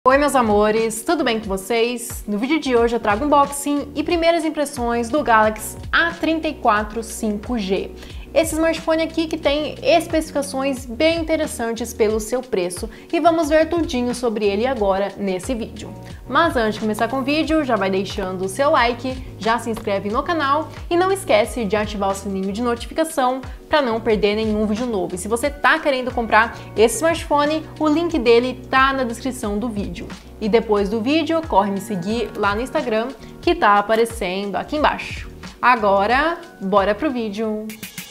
Oi meus amores, tudo bem com vocês? No vídeo de hoje eu trago um unboxing e primeiras impressões do Galaxy A34 5G. Esse smartphone aqui que tem especificações bem interessantes pelo seu preço e vamos ver tudinho sobre ele agora nesse vídeo. Mas antes de começar com o vídeo, já vai deixando o seu like, já se inscreve no canal e não esquece de ativar o sininho de notificação para não perder nenhum vídeo novo. E se você tá querendo comprar esse smartphone, o link dele tá na descrição do vídeo. E depois do vídeo, corre me seguir lá no Instagram que tá aparecendo aqui embaixo. Agora, bora pro vídeo!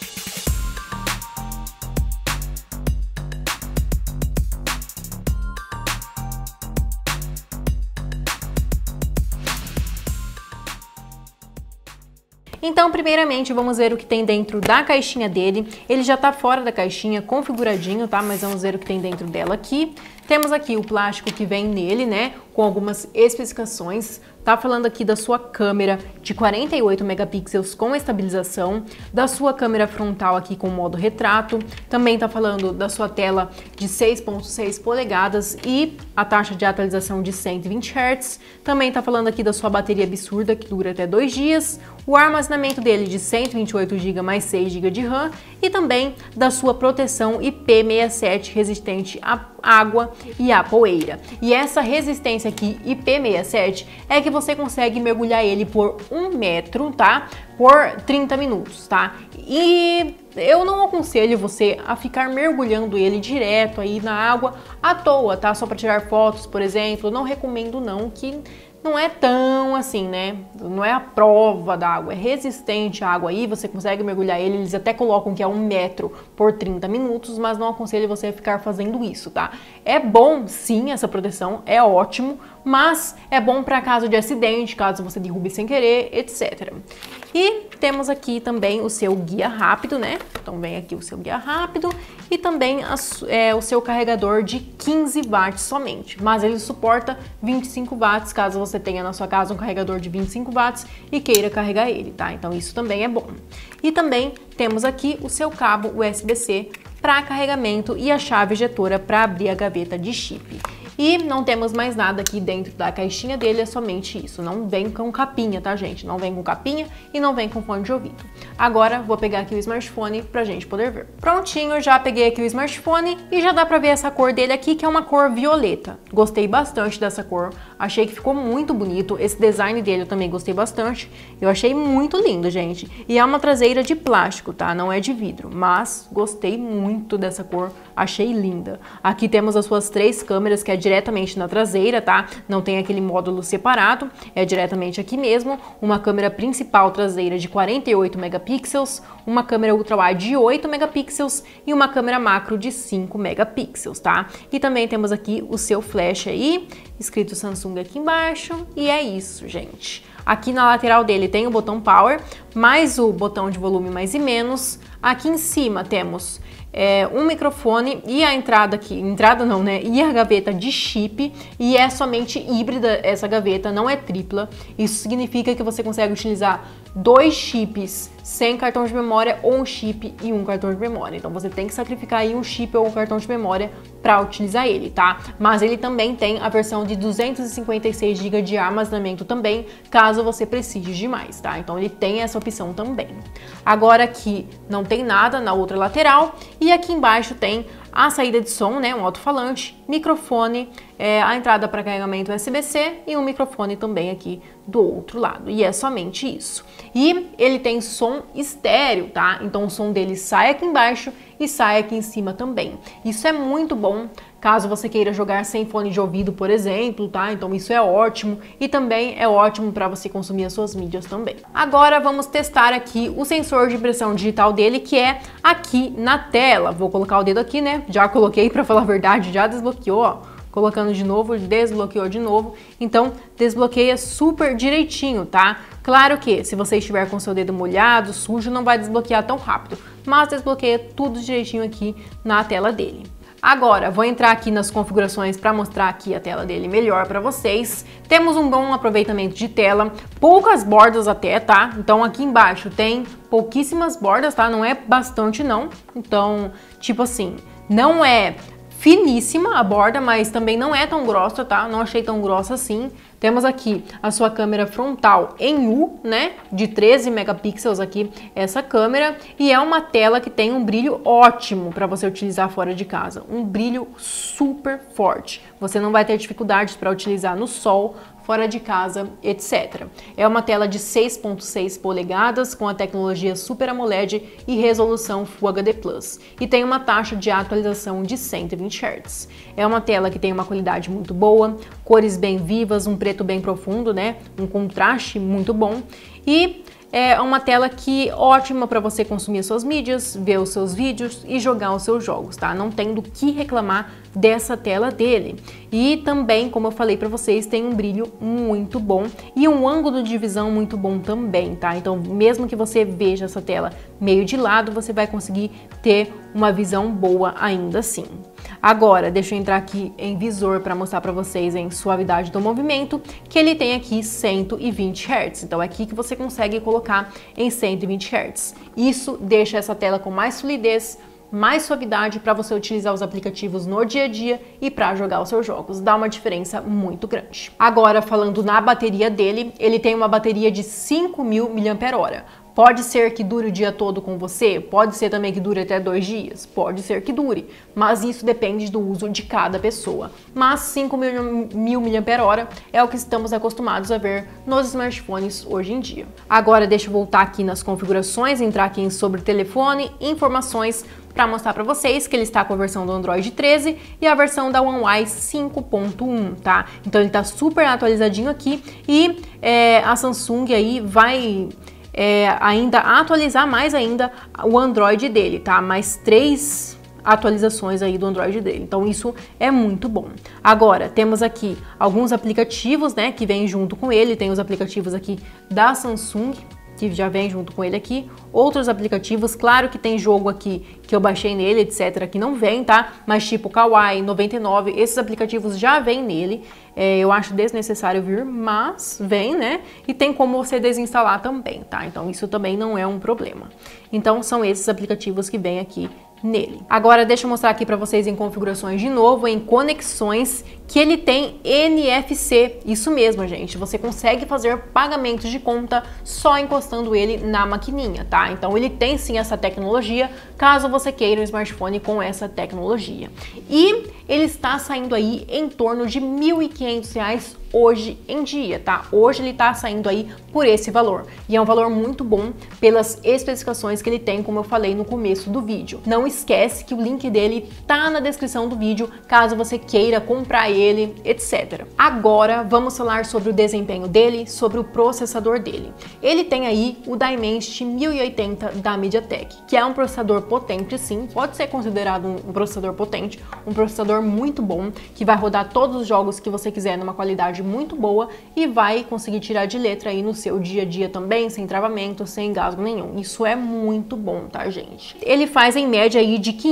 Então, primeiramente, vamos ver o que tem dentro da caixinha dele. Ele já tá fora da caixinha, configuradinho, tá? Mas vamos ver o que tem dentro dela aqui. Temos aqui o plástico que vem nele, né? Com algumas especificações. Tá falando aqui da sua câmera de 48 megapixels com estabilização, da sua câmera frontal aqui com modo retrato. Também tá falando da sua tela de 6.6 polegadas e a taxa de atualização de 120 Hz. Também tá falando aqui da sua bateria absurda que dura até 2 dias. O armazenamento dele de 128 GB mais 6 GB de RAM e também da sua proteção IP67 resistente à água e à poeira. E essa resistência aqui IP67 é que você consegue mergulhar ele por 1 metro, tá? Por 30 minutos, tá? E eu não aconselho você a ficar mergulhando ele direto aí na água à toa, tá? Só para tirar fotos, por exemplo. Não recomendo não, que não é tão assim, né? Não é a prova da água, é resistente à água aí, você consegue mergulhar ele, eles até colocam que é 1 metro por 30 minutos, mas não aconselho você a ficar fazendo isso, tá? É bom, sim, essa proteção, é ótimo, mas é bom para caso de acidente, caso você derrube sem querer, etc. E temos aqui também o seu guia rápido, né? Então vem aqui o seu guia rápido e também o seu carregador de 15 watts somente, mas ele suporta 25 watts caso você tenha na sua casa um carregador de 25 watts e queira carregar ele, tá? Então isso também é bom. E também temos aqui o seu cabo USB-C para carregamento e a chave ejetora para abrir a gaveta de chip. E não temos mais nada aqui dentro da caixinha dele, é somente isso. Não vem com capinha, tá, gente? Não vem com capinha e não vem com fone de ouvido. Agora, vou pegar aqui o smartphone pra gente poder ver. Prontinho, já peguei aqui o smartphone e já dá pra ver essa cor dele aqui, que é uma cor violeta. Gostei bastante dessa cor, achei que ficou muito bonito. Esse design dele eu também gostei bastante. Eu achei muito lindo, gente. E é uma traseira de plástico, tá? Não é de vidro, mas gostei muito dessa cor, achei linda. Aqui temos as suas 3 câmeras, que é diretamente na traseira, tá? Não tem aquele módulo separado, é diretamente aqui mesmo. Uma câmera principal traseira de 48 megapixels, uma câmera ultrawide de 8 megapixels e uma câmera macro de 5 megapixels, tá? E também temos aqui o seu flash aí, escrito Samsung aqui embaixo, e é isso, gente. Aqui na lateral dele tem o botão Power, mais o botão de volume mais e menos. Aqui em cima temos um microfone e a entrada aqui, entrada não, né? E a gaveta de chip, e é somente híbrida essa gaveta, não é tripla. Isso significa que você consegue utilizar 2 chips sem cartão de memória ou um chip e um cartão de memória. Então você tem que sacrificar aí um chip ou um cartão de memória para utilizar ele, tá? Mas ele também tem a versão de 256 GB de armazenamento também, caso você precise de mais, tá? Então ele tem essa opção também. Agora aqui não tem nada na outra lateral e aqui embaixo tem a saída de som, né, um alto-falante, microfone, a entrada para carregamento USB-C e um microfone também aqui do outro lado. E é somente isso. E ele tem som estéreo, tá? Então o som dele sai aqui embaixo e sai aqui em cima também. Isso é muito bom caso você queira jogar sem fone de ouvido, por exemplo, tá? Então isso é ótimo e também é ótimo para você consumir as suas mídias também. Agora vamos testar aqui o sensor de impressão digital dele, que é aqui na tela. Vou colocar o dedo aqui, né? Já coloquei, para falar a verdade, já desbloqueou, ó. Colocando de novo, desbloqueou de novo. Então, desbloqueia super direitinho, tá? Claro que se você estiver com seu dedo molhado, sujo, não vai desbloquear tão rápido, mas desbloqueia tudo direitinho aqui na tela dele. Agora, vou entrar aqui nas configurações para mostrar aqui a tela dele melhor para vocês. Temos um bom aproveitamento de tela, poucas bordas até, tá? Então aqui embaixo tem pouquíssimas bordas, tá? Não é bastante não. Então, tipo assim, não é finíssima a borda, mas também não é tão grossa, tá? Não achei tão grossa assim. Temos aqui a sua câmera frontal em U, né? De 13 megapixels aqui, essa câmera. E é uma tela que tem um brilho ótimo para você utilizar fora de casa. Um brilho super forte. Você não vai ter dificuldades para utilizar no sol, fora de casa, etc. É uma tela de 6.6 polegadas com a tecnologia Super AMOLED e resolução Full HD+. E tem uma taxa de atualização de 120 Hz. É uma tela que tem uma qualidade muito boa, cores bem vivas, um preto bem profundo, né? Um contraste muito bom. E é uma tela que ótima para você consumir suas mídias, ver os seus vídeos e jogar os seus jogos, tá? Não tem do que reclamar dessa tela dele. E também, como eu falei para vocês, tem um brilho muito bom e um ângulo de visão muito bom também, tá? Então, mesmo que você veja essa tela meio de lado, você vai conseguir ter uma visão boa ainda assim. Agora, deixa eu entrar aqui em visor para mostrar para vocês em suavidade do movimento, que ele tem aqui 120 Hz. Então, é aqui que você consegue colocar em 120 Hz. Isso deixa essa tela com mais fluidez, mais suavidade para você utilizar os aplicativos no dia a dia e para jogar os seus jogos. Dá uma diferença muito grande. Agora, falando na bateria dele, ele tem uma bateria de 5.000 mAh. Pode ser que dure o dia todo com você, pode ser também que dure até 2 dias, pode ser que dure, mas isso depende do uso de cada pessoa. Mas 5.000 mAh é o que estamos acostumados a ver nos smartphones hoje em dia. Agora deixa eu voltar aqui nas configurações, entrar aqui em sobre telefone, informações, para mostrar para vocês que ele está com a versão do Android 13 e a versão da One UI 5.1, tá? Então ele está super atualizadinho aqui e a Samsung aí vai ainda atualizar mais ainda o Android dele, tá? Mais 3 atualizações aí do Android dele, então isso é muito bom. Agora, temos aqui alguns aplicativos, né, que vêm junto com ele, tem os aplicativos aqui da Samsung, que já vem junto com ele aqui, outros aplicativos, claro que tem jogo aqui que eu baixei nele, etc, que não vem, tá? Mas tipo Kawaii, 99, esses aplicativos já vêm nele, eu acho desnecessário vir, mas vem, né? E tem como você desinstalar também, tá? Então isso também não é um problema. Então são esses aplicativos que vêm aqui nele. Agora deixa eu mostrar aqui para vocês em configurações de novo, em conexões, que ele tem NFC. Isso mesmo, gente. Você consegue fazer pagamentos de conta só encostando ele na maquininha, tá? Então ele tem sim essa tecnologia, caso você queira um smartphone com essa tecnologia. E ele está saindo aí em torno de R$ 1.500 hoje em dia, tá? Hoje ele tá saindo aí por esse valor. E é um valor muito bom pelas especificações que ele tem, como eu falei no começo do vídeo. Não esquece que o link dele tá na descrição do vídeo, caso você queira comprar ele, etc. Agora vamos falar sobre o desempenho dele, sobre o processador dele. Ele tem aí o Dimensity 1080 da MediaTek, que é um processador potente sim, pode ser considerado um processador potente, um processador muito bom, que vai rodar todos os jogos que você quiser numa qualidade muito boa e vai conseguir tirar de letra aí no seu dia a dia também, sem travamento, sem engasgo nenhum. Isso é muito bom, tá, gente? Ele faz em média aí de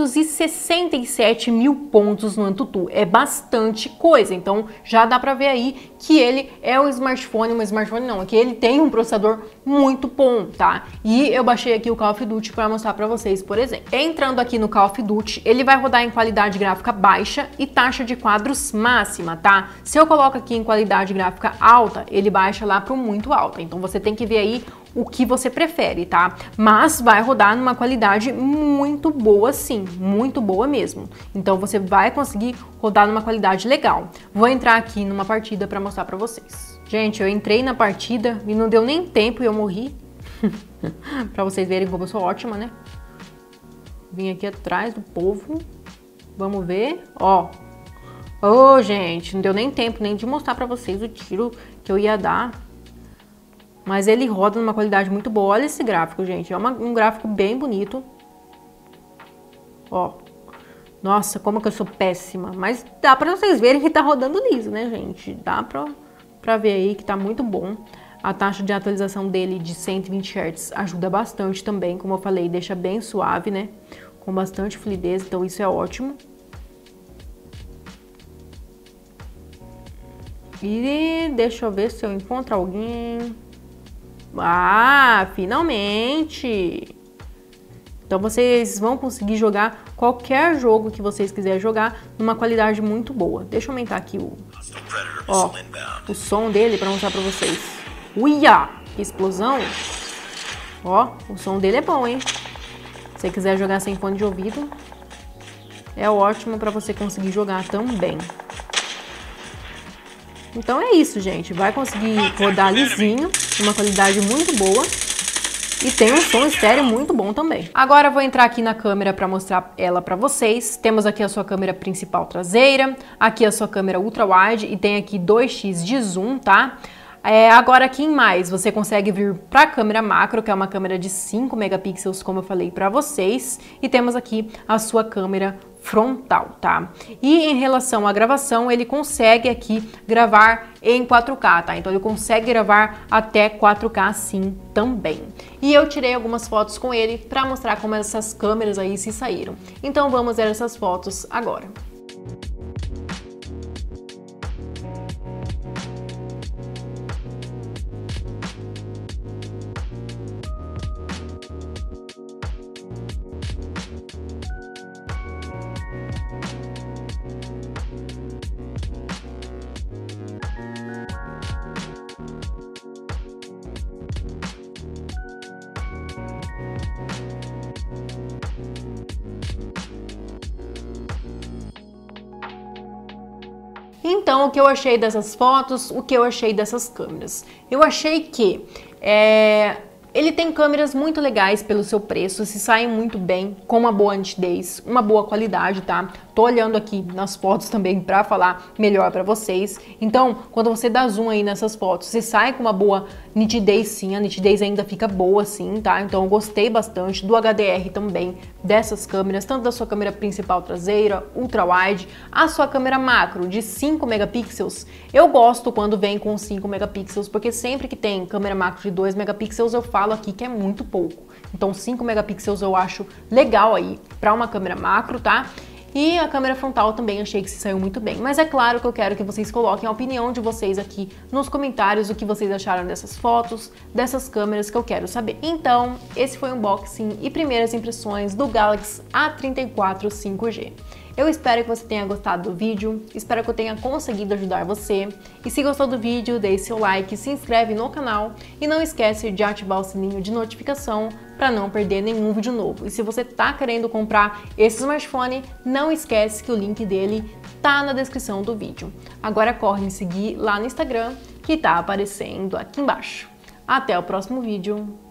567 mil pontos no AnTuTu. É bastante coisa, então já dá pra ver aí que ele é um smartphone não, é que ele tem um processador muito bom, tá? E eu baixei aqui o Call of Duty para mostrar pra vocês, por exemplo. Entrando aqui no Call of Duty, ele vai rodar em qualidade gráfica baixa e taxa de quadros máxima, tá? Se eu coloco aqui em qualidade gráfica alta, ele baixa lá para o muito alta. Então você tem que ver aí o que você prefere, tá? Mas vai rodar numa qualidade muito boa sim, muito boa mesmo. Então você vai conseguir rodar numa qualidade legal. Vou entrar aqui numa partida para mostrar para vocês. Gente, eu entrei na partida e não deu nem tempo e eu morri. Para vocês verem como eu sou ótima, né? Vim aqui atrás do povo. Vamos ver, ó. Ô, gente, não deu nem tempo nem de mostrar pra vocês o tiro que eu ia dar. Mas ele roda numa qualidade muito boa. Olha esse gráfico, gente. É um gráfico bem bonito. Ó. Nossa, como que eu sou péssima. Mas dá pra vocês verem que tá rodando liso, né, gente? Dá pra ver aí que tá muito bom. A taxa de atualização dele de 120 Hz ajuda bastante também. Como eu falei, deixa bem suave, né? Com bastante fluidez, então isso é ótimo. E deixa eu ver se eu encontro alguém. Ah, finalmente! Então vocês vão conseguir jogar qualquer jogo que vocês quiserem jogar numa qualidade muito boa. Deixa eu aumentar aqui o som dele para mostrar para vocês. Uia! Que explosão! Ó, o som dele é bom, hein? Se você quiser jogar sem fone de ouvido, é ótimo para você conseguir jogar também. Então é isso, gente. Vai conseguir rodar lisinho, uma qualidade muito boa. E tem um som estéreo muito bom também. Agora eu vou entrar aqui na câmera para mostrar ela para vocês. Temos aqui a sua câmera principal traseira, aqui a sua câmera ultra wide e tem aqui 2x de zoom, tá? Agora aqui em mais, você consegue vir para a câmera macro, que é uma câmera de 5 megapixels, como eu falei para vocês. E temos aqui a sua câmera frontal, tá? E em relação à gravação, ele consegue aqui gravar em 4K, tá? Então ele consegue gravar até 4K sim também. E eu tirei algumas fotos com ele para mostrar como essas câmeras aí se saíram. Então vamos ver essas fotos agora. Então, o que eu achei dessas fotos, o que eu achei dessas câmeras? Eu achei que ele tem câmeras muito legais pelo seu preço, se saem muito bem, com uma boa nitidez, uma boa qualidade, tá? Tô olhando aqui nas fotos também para falar melhor para vocês. Então, quando você dá zoom aí nessas fotos, você sai com uma boa nitidez sim, a nitidez ainda fica boa sim, tá? Então, eu gostei bastante do HDR também dessas câmeras, tanto da sua câmera principal traseira, ultra wide, a sua câmera macro de 5 megapixels. Eu gosto quando vem com 5 megapixels, porque sempre que tem câmera macro de 2 megapixels, eu falo aqui que é muito pouco. Então, 5 megapixels eu acho legal aí para uma câmera macro, tá? E a câmera frontal também achei que se saiu muito bem. Mas é claro que eu quero que vocês coloquem a opinião de vocês aqui nos comentários, o que vocês acharam dessas fotos, dessas câmeras, que eu quero saber. Então, esse foi o unboxing e primeiras impressões do Galaxy A34 5G. Eu espero que você tenha gostado do vídeo, espero que eu tenha conseguido ajudar você. E se gostou do vídeo, deixe seu like, se inscreve no canal e não esquece de ativar o sininho de notificação para não perder nenhum vídeo novo. E se você tá querendo comprar esse smartphone, não esquece que o link dele tá na descrição do vídeo. Agora corre me seguir lá no Instagram, que tá aparecendo aqui embaixo. Até o próximo vídeo.